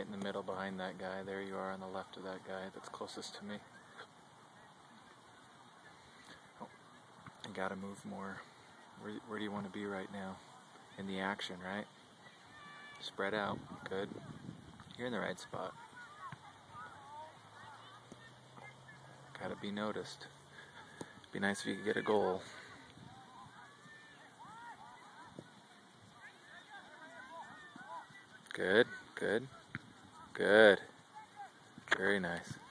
right in the middle behind that guy. There you are on the left of that guy that's closest to me. Oh, I gotta move more. Where do you want to be right now? In the action, right? Spread out. Good. You're in the right spot. Gotta be noticed. Be nice if you could get a goal. Good, good, good. Very nice.